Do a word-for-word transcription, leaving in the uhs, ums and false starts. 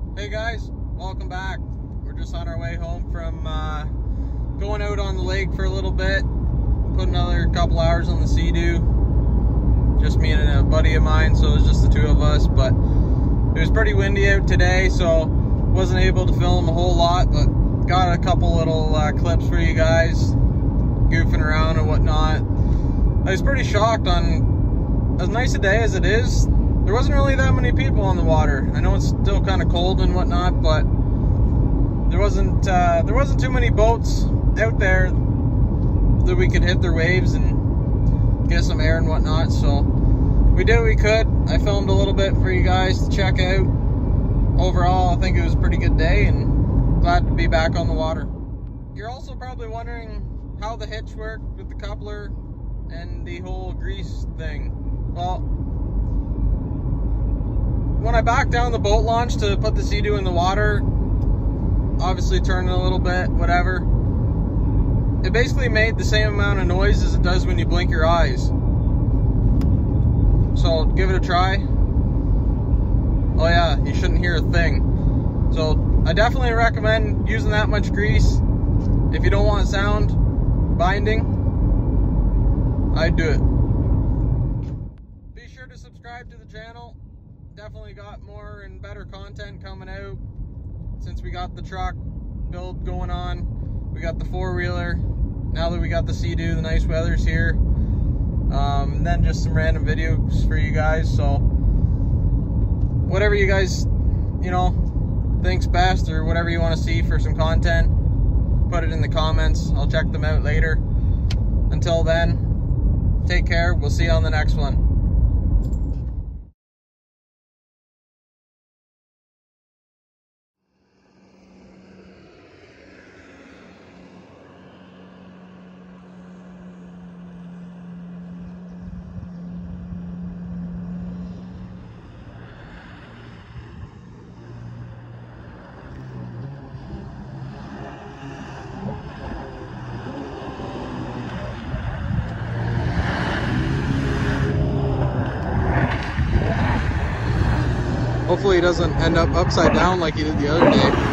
Hey guys, welcome back. We're just on our way home from uh, going out on the lake for a little bit. Put another couple hours on the Sea-Doo. Just me and a buddy of mine, so it was just the two of us. But it was pretty windy out today, so wasn't able to film a whole lot. But got a couple little uh, clips for you guys, goofing around and whatnot. I was pretty shocked on as nice a day as it is. There wasn't really that many people on the water. I know it's still kind of cold and whatnot, but there wasn't uh, there wasn't too many boats out there that we could hit their waves and get some air and whatnot. So we did what we could. I filmed a little bit for you guys to check out. Overall, I think it was a pretty good day and glad to be back on the water. You're also probably wondering how the hitch worked with the coupler and the whole grease thing. Well, when I backed down the boat launch to put the Sea-Doo in the water, obviously turning a little bit, whatever, it basically made the same amount of noise as it does when you blink your eyes. So give it a try. Oh yeah, you shouldn't hear a thing. So I definitely recommend using that much grease. If you don't want sound binding, I'd do it. Be sure to subscribe to the channel. Definitely got more and better content coming out since we got the truck build going on. We got the four-wheeler. Now that we got the Sea-Doo, the nice weather's here. Um, and then just some random videos for you guys. So whatever you guys, you know, think's best, or whatever you want to see for some content, put it in the comments. I'll check them out later. Until then, take care. We'll see you on the next one. Hopefully he doesn't end up upside down like he did the other day.